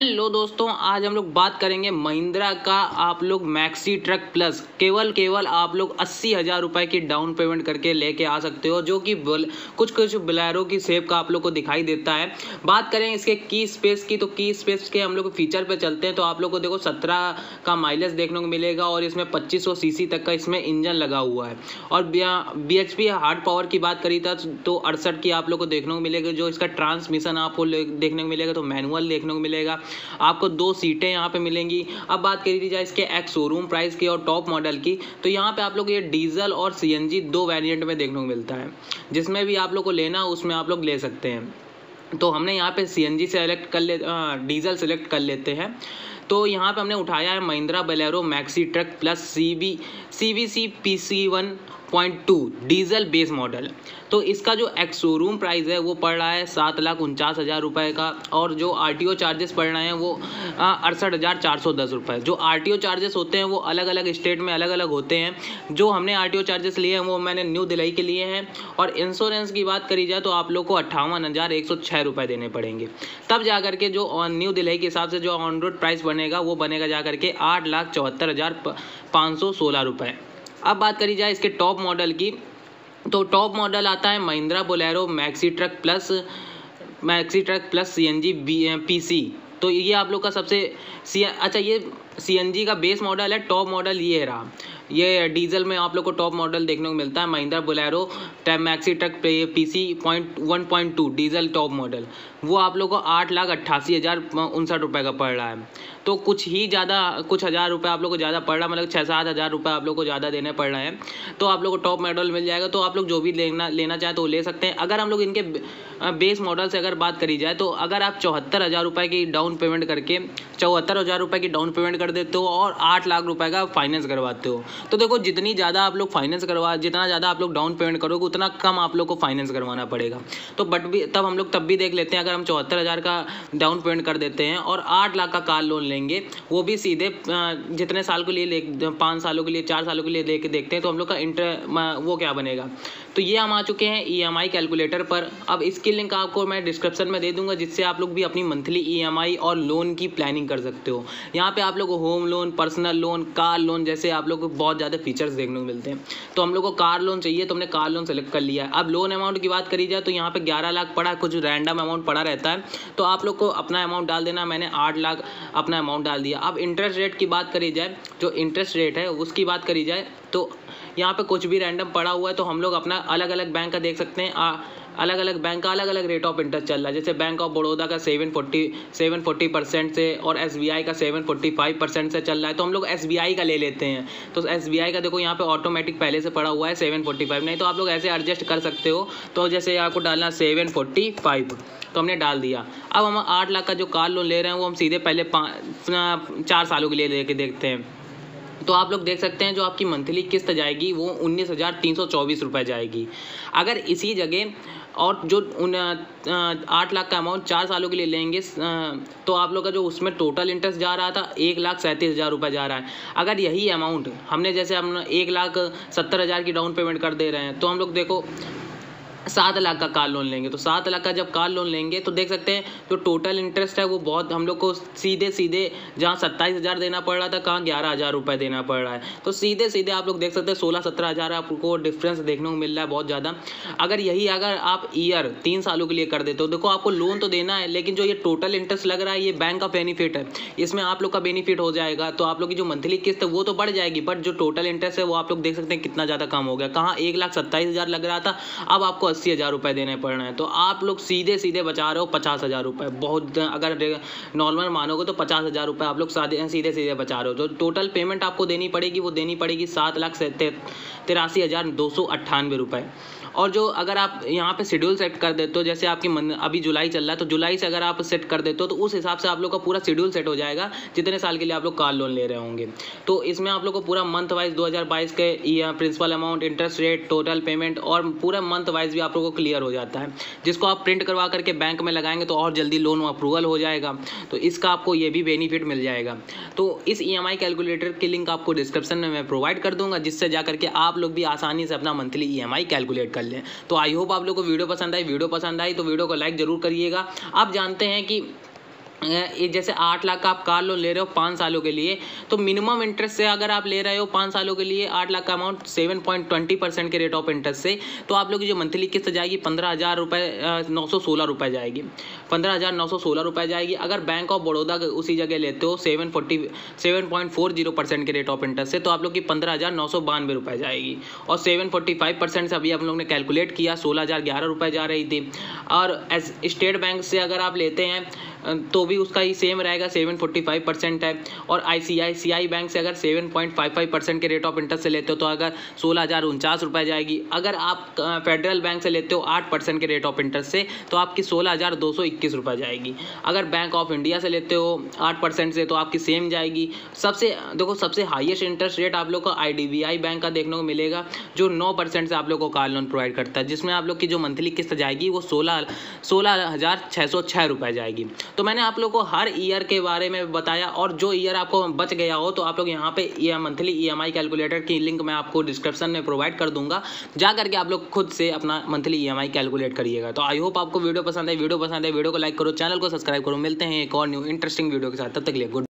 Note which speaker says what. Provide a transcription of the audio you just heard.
Speaker 1: Hello दोस्तों, आज हम लोग बात करेंगे महिंद्रा का। आप लोग मैक्सी ट्रक प्लस केवल आप लोग 80,000 रुपये की डाउन पेमेंट करके लेके आ सकते हो, जो कि कुछ बोलेरो की शेप का आप लोग को दिखाई देता है। बात करें इसके की स्पेस की, तो की स्पेस के हम लोग फीचर पे चलते हैं तो आप लोग को देखो 17 का माइलेज देखने को मिलेगा और इसमें 2500 सीसी तक का इसमें इंजन लगा हुआ है। और BHP हार्ड पावर की बात करी था तो 68 की आप लोग को देखने को मिलेगा। जो इसका ट्रांसमिशन आपको देखने को मिलेगा तो मैनुअल देखने को मिलेगा। आपको 2 सीटें यहाँ पे मिलेंगी। अब बात करी जाए इसके एक्स शोरूम प्राइस की और टॉप मॉडल की, तो यहाँ पे आप लोग ये डीजल और CNG 2 वेरिएंट में देखने को मिलता है। जिसमें भी आप लोग को लेना उसमें आप लोग ले सकते हैं। तो हमने यहाँ पे CNG सेलेक्ट कर डीजल सेलेक्ट कर लेते हैं। तो यहाँ पे हमने उठाया है Mahindra Bolero maxi truck plus CVC PC1.2 diesel base model. तो इसका जो एक्स शोरूम प्राइस है वो पड़ रहा है 7,49,000 रुपये का, और जो RTO चार्जेस पड़ रहे हैं वो 68,410 रुपये। जो RTO चार्जेस होते हैं वो अलग अलग स्टेट में अलग अलग होते हैं। जो हमने RTO चार्जेस लिए हैं वो मैंने न्यू दिल्ली के लिए हैं। और इंश्योरेंस की बात करी जाए तो आप लोग को 58,106 रुपये देने पड़ेंगे। तब जा करके जो न्यू दिल्ली के हिसाब से जो ऑन रोड प्राइस बनेगा वो बनेगा जा करके 8,74,516 रुपये। अब बात करी जाए इसके टॉप मॉडल की, तो टॉप मॉडल आता है Mahindra Bolero maxi truck plus CNG PC। तो ये आप लोग का अच्छा ये CNG का बेस मॉडल है। टॉप मॉडल ये रहा, ये डीजल में आप लोग को टॉप मॉडल देखने को मिलता है Mahindra Bolero maxi truck PC1.2 diesel top model. वो आप लोग को 8,88,059 रुपये का पड़ रहा है। तो कुछ हज़ार रुपये आप लोग को ज़्यादा पड़ रहा है, मतलब 6-7 हज़ार रुपये आप लोग को ज़्यादा देने पड़ रहे हैं। तो आप लोग को टॉप मॉडल मिल जाएगा। तो आप लोग जो भी लेना चाहें तो ले सकते हैं। अगर हम लोग इनके बेस मॉडल से अगर बात करी जाए तो अगर आप 74,000 रुपये की डाउन पेमेंट करके 74,000 रुपये की डाउन पेमेंट कर देते हो और 8 लाख रुपए का फाइनेंस करवाते हो, तो देखो जितना ज़्यादा आप लोग डाउन पेमेंट करोगे उतना कम आप लोग को फाइनेंस करवाना पड़ेगा। तो हम लोग तब भी देख लेते हैं, अगर हम 74,000 का डाउन पेमेंट कर देते हैं और 8 लाख का कार लोन लेंगे, वो भी सीधे जितने साल के लिए 5 सालों के लिए 4 सालों के लिए लेके देखते हैं तो हम लोग का वो क्या बनेगा। तो ये हम आ चुके हैं EMI कैलकुलेटर पर। अब इसकी लिंक आपको मैं डिस्क्रिप्शन में दे दूंगा, जिससे आप लोग भी अपनी मंथली EMI और लोन की प्लानिंग कर सकते हो। यहाँ पे आप लोग को home loan, personal loan, car loan जैसे आप लोग को बहुत ज़्यादा फीचर्स देखने को मिलते हैं। तो हम लोग को कार लोन चाहिए तो हमने कार लोन सेलेक्ट कर लिया है। अब लोन अमाउंट की बात करी जाए तो यहाँ पे 11 लाख पड़ा, कुछ रैंडम अमाउंट पड़ा रहता है तो आप लोग को अपना अमाउंट डाल देना। मैंने 8 लाख अपना अमाउंट डाल दिया। अब इंटरेस्ट रेट की बात करी जाए, जो इंटरेस्ट रेट है उसकी बात करी जाए तो यहाँ पे कुछ भी रैंडम पड़ा हुआ है तो हम लोग अपना अलग अलग बैंक का देख सकते हैं। अलग अलग बैंक का अलग अलग रेट ऑफ इंटरेस्ट चल रहा है। जैसे बैंक ऑफ बड़ौदा का 740% से और SBI का 745% से चल रहा है, तो हम लोग SBI का ले लेते हैं। तो SBI का देखो यहाँ पे ऑटोमेटिक पहले से पड़ा हुआ है 745, नहीं तो आप लोग ऐसे एडजस्ट कर सकते हो। तो जैसे आपको डालना 745 तो हमने डाल दिया। अब हम 8 लाख का जो कार लोन ले रहे हैं वो हम सीधे पहले 4 सालों के लिए लेके देखते हैं। तो आप लोग देख सकते हैं जो आपकी मंथली किस्त जाएगी वो 19,324 रुपये जाएगी। अगर इसी जगह और जो 8 लाख का अमाउंट 4 सालों के लिए लेंगे तो आप लोग का जो उसमें टोटल इंटरेस्ट जा रहा था 1,37,000 रुपये जा रहा है। अगर यही अमाउंट हम 1,70,000 की डाउन पेमेंट कर दे रहे हैं तो हम लोग देखो 7 लाख का कार लोन लेंगे। तो 7 लाख का जब कार लोन लेंगे तो देख सकते हैं जो टोटल इंटरेस्ट है वो बहुत हम लोग को सीधे जहाँ 27,000 देना पड़ रहा था कहाँ 11,000 रुपये देना पड़ रहा है। तो सीधे आप लोग देख सकते हैं 16-17 हज़ार आपको डिफरेंस देखने को मिल रहा है बहुत ज़्यादा। अगर आप ईयर 3 सालों के लिए कर देते हो, देखो आपको लोन तो देना है लेकिन जो ये टोटल इंटरेस्ट लग रहा है ये बैंक का बेनिफिट है, इसमें आप लोग का बेनिफिट हो जाएगा। तो आप लोग की जो मंथली किस्त है वो तो बढ़ जाएगी, बट जो टोटल इंटरेस्ट है वो आप लोग देख सकते हैं कितना ज़्यादा कम हो गया। कहाँ 1,27,000 लग रहा था, अब आपको 80,000 रुपये देने पड़ रहे हैं। तो आप लोग सीधे बचा रहे हो 50,000 रुपये। बहुत अगर नॉर्मल मानोगे तो 50,000 रुपये आप लोग सीधे बचा रहे हो। जो टोटल पेमेंट आपको देनी पड़ेगी 7,83,298 रुपये। और जो अगर आप यहाँ पे शेड्यूल सेट कर देते हो, जैसे आपकी अभी जुलाई चल रहा है तो जुलाई से अगर आप सेट कर देते हो तो उस हिसाब से आप लोग का पूरा शेड्यूल सेट हो जाएगा जितने साल के लिए आप लोग कार लोन ले रहे होंगे। तो इसमें आप लोग को पूरा मंथ वाइज 2022 के principal amount, interest rate, total payment और पूरा मंथ वाइज भी आप लोग को क्लियर हो जाता है, जिसको आप प्रिंट करवा करके बैंक में लगाएंगे तो और जल्दी लोन अप्रूवल हो जाएगा। तो इसका आपको ये भी बेनिफिट मिल जाएगा। तो इस EMI कैलकुलेटर की लिंक आपको डिस्क्रिप्शन में मैं प्रोवाइड कर दूंगा, जिससे जा करके आप लोग भी आसानी से अपना मंथली EMI कैलकुलेट कर लें। तो आई होप आप लोग को वीडियो पसंद आई तो वीडियो को लाइक जरूर करिएगा। आप जानते हैं कि ये जैसे 8 लाख का आप कार लोन ले रहे हो 5 सालों के लिए, तो मिनिमम इंटरेस्ट से अगर आप ले रहे हो 5 सालों के लिए 8 लाख का अमाउंट 7.20% के रेट ऑफ इंटरेस्ट से, तो आप लोग की जो मंथली किस्त जाएगी 15,916 रुपये जाएगी, 15,916 रुपये जाएगी। अगर बैंक ऑफ बड़ौदा उसी जगह लेते हो 7.40% के रेट ऑफ इंटरेस्ट से, तो आप लोग की 15,992 रुपये जाएगी। और 7.45% से अभी हम लोग ने कैलकुलेट किया 16,011 रुपये जा रही थी। और स्टेट बैंक से अगर आप लेते हैं तो भी उसका ही सेम रहेगा, 7.45% है। और ICICI बैंक से अगर 7.55% के रेट ऑफ इंटरेस्ट से लेते हो तो अगर 16,049 रुपये जाएगी। अगर आप फेडरल बैंक से लेते हो 8% के रेट ऑफ इंटरेस्ट से, तो आपकी 16,221 रुपये जाएगी। अगर बैंक ऑफ इंडिया से लेते हो 8% से, तो आपकी सेम जाएगी। सबसे हाईएस्ट इंटरेस्ट रेट आप लोग को IDBI बैंक का देखने को मिलेगा, जो 9% से आप लोग को कार लोन प्रोवाइड करता है, जिसमें आप लोग की जो मंथली किस्त जाएगी वो 16,606 रुपये जाएगी। तो मैंने आप लोग को हर ईयर के बारे में बताया, और जो ईयर आपको बच गया हो तो आप लोग यहाँ पे मंथली EMI कैलकुलेटर की लिंक मैं आपको डिस्क्रिप्शन में प्रोवाइड कर दूंगा, जा करके आप लोग खुद से अपना मंथली EMI कैलकुलेट करिएगा। तो आई होप आपको वीडियो पसंद है, वीडियो को लाइक करो, चैनल को सब्सक्राइब करो। मिलते हैं एक और न्यू इंटरेस्टिंग वीडियो के साथ, तब तक के लिए गुड।